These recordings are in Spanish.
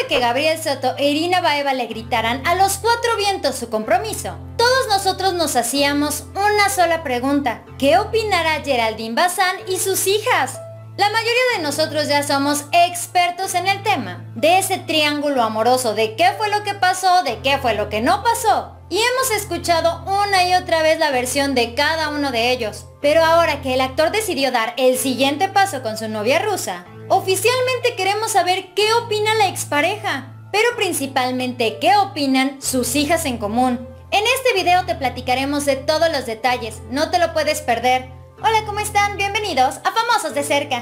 que Gabriel Soto e Irina Baeva le gritaran a los cuatro vientos su compromiso, todos nosotros nos hacíamos una sola pregunta: ¿qué opinará Geraldine Bazán y sus hijas? La mayoría de nosotros ya somos expertos en el tema, de ese triángulo amoroso de qué fue lo que pasó, de qué fue lo que no pasó. Y hemos escuchado una y otra vez la versión de cada uno de ellos. Pero ahora que el actor decidió dar el siguiente paso con su novia rusa, oficialmente queremos saber qué opina la expareja, pero principalmente qué opinan sus hijas en común. En este video te platicaremos de todos los detalles, no te lo puedes perder. Hola, ¿cómo están? Bienvenidos a Famosos de Cerca.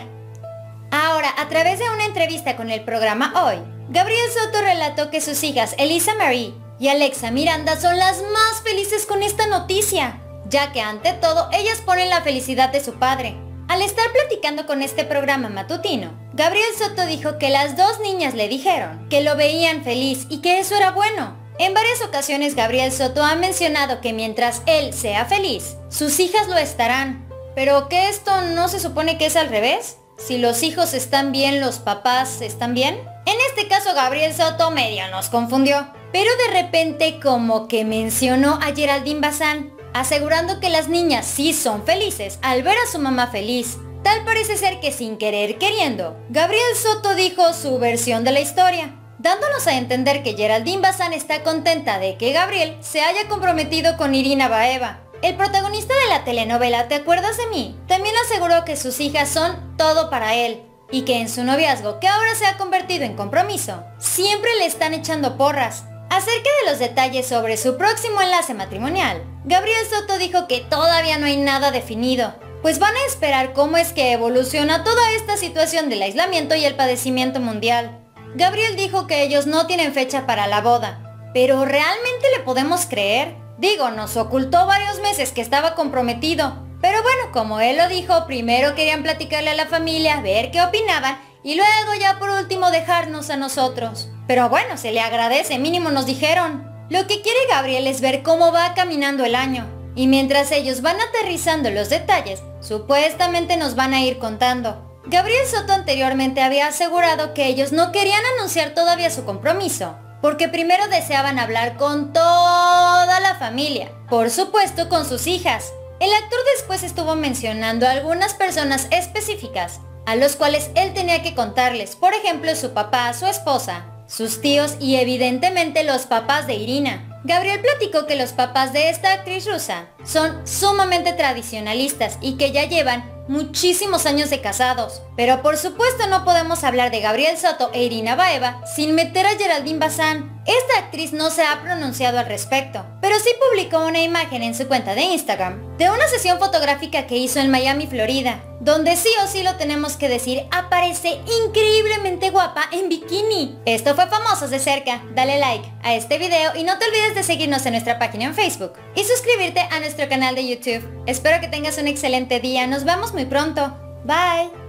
Ahora, a través de una entrevista con el programa Hoy, Gabriel Soto relató que sus hijas Elisa Marie y Alexa Miranda son las más felices con esta noticia, ya que ante todo ellas ponen la felicidad de su padre. Al estar platicando con este programa matutino, Gabriel Soto dijo que las dos niñas le dijeron que lo veían feliz y que eso era bueno. En varias ocasiones Gabriel Soto ha mencionado que mientras él sea feliz, sus hijas lo estarán. ¿Pero qué, esto no se supone que es al revés? Si los hijos están bien, ¿los papás están bien? En este caso Gabriel Soto medio nos confundió, pero de repente como que mencionó a Geraldine Bazán, asegurando que las niñas sí son felices al ver a su mamá feliz. Tal parece ser que sin querer queriendo, Gabriel Soto dijo su versión de la historia, dándonos a entender que Geraldine Bazán está contenta de que Gabriel se haya comprometido con Irina Baeva. El protagonista de la telenovela ¿Te acuerdas de mí? También aseguró que sus hijas son todo para él y que en su noviazgo, que ahora se ha convertido en compromiso, siempre le están echando porras. Acerca de los detalles sobre su próximo enlace matrimonial, Gabriel Soto dijo que todavía no hay nada definido, pues van a esperar cómo es que evoluciona toda esta situación del aislamiento y el padecimiento mundial. Gabriel dijo que ellos no tienen fecha para la boda, pero ¿realmente le podemos creer? Digo, nos ocultó varios meses que estaba comprometido, pero bueno, como él lo dijo, primero querían platicarle a la familia, ver qué opinaban y luego ya por último dejarnos a nosotros. Pero bueno, se le agradece, mínimo nos dijeron. Lo que quiere Gabriel es ver cómo va caminando el año, y mientras ellos van aterrizando los detalles, supuestamente nos van a ir contando. Gabriel Soto anteriormente había asegurado que ellos no querían anunciar todavía su compromiso, porque primero deseaban hablar con toda la familia, por supuesto con sus hijas. El actor después estuvo mencionando a algunas personas específicas, a los cuales él tenía que contarles, por ejemplo su papá, su esposa, sus tíos y evidentemente los papás de Irina. Gabriel platicó que los papás de esta actriz rusa son sumamente tradicionalistas y que ya llevan muchísimos años de casados. Pero por supuesto no podemos hablar de Gabriel Soto e Irina Baeva sin meter a Geraldine Bazán. Esta actriz no se ha pronunciado al respecto, pero sí publicó una imagen en su cuenta de Instagram de una sesión fotográfica que hizo en Miami, Florida, donde sí o sí lo tenemos que decir, aparece increíblemente guapa en bikini. Esto fue Famosos de Cerca. Dale like a este video y no te olvides de seguirnos en nuestra página en Facebook y suscribirte a nuestro canal de YouTube. Espero que tengas un excelente día. Nos vemos muy pronto. Bye.